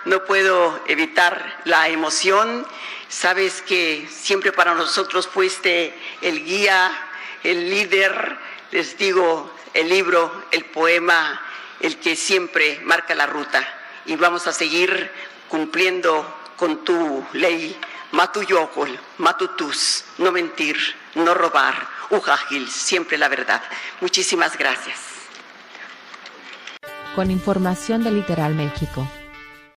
no puedo evitar la emoción. Sabes que siempre para nosotros fuiste el guía, el líder, les digo, el libro, el poema, el que siempre marca la ruta. Y vamos a seguir cumpliendo con tu ley, matuyocol, matutus, no mentir, no robar, ujajil, siempre la verdad. Muchísimas gracias. Con información de Literal México.